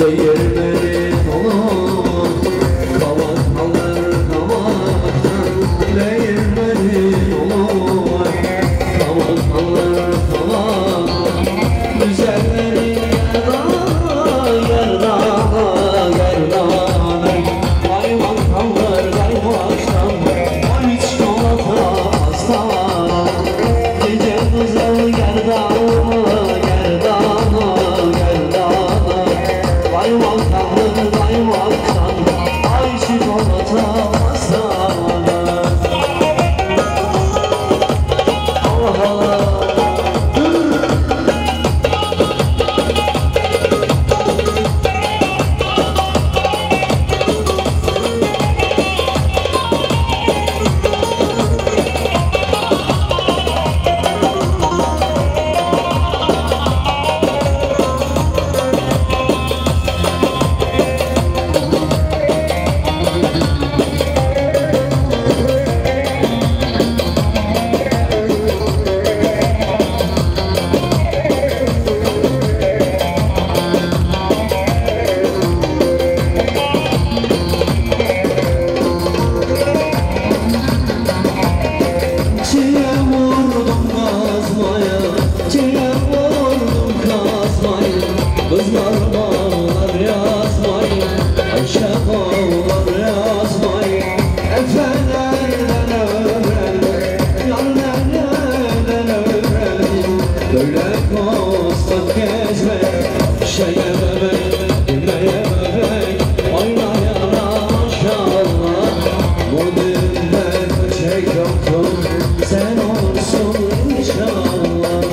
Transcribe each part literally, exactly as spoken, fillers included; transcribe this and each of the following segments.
değirmeni olur. Kavak alır kavaktan değirmeni olur. Kavak alır kavak güzelleri yerdana yerdana yerdana. Kaymak alır kaymaktan ay çikolata hasta. Gece kızıl yerdana yerdana yerdana. Kaymak alır kaymaktan ay çikolata hasta. Allah Allah. Kızlar bağlar yazmayın, Ayşe bağlar yazmayın. Efelerden öğrendim, yar nereden öğrendim. Böyle kostak gezmek, şeye bebek, düğmeye bebek. Oynayana maşallah, bu düğünde çek yoktur. Sen olsun inşallah.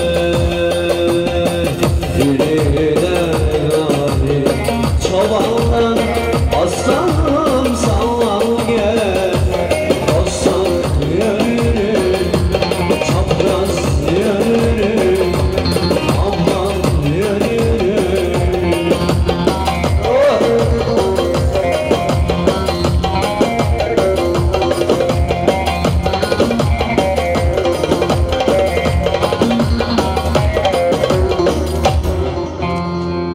Çoban